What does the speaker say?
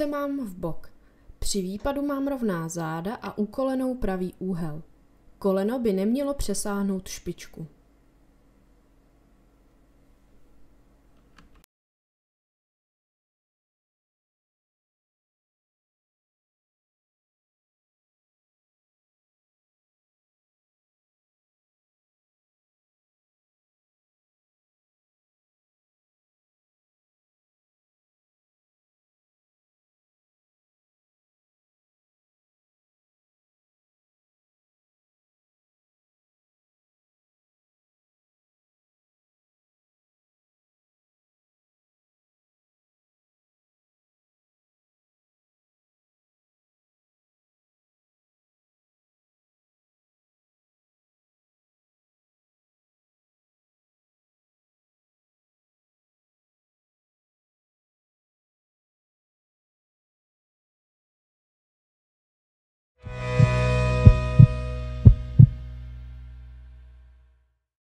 ruce mám v bok. Při výpadu mám rovná záda a ukolenou pravý úhel. Koleno by nemělo přesáhnout špičku.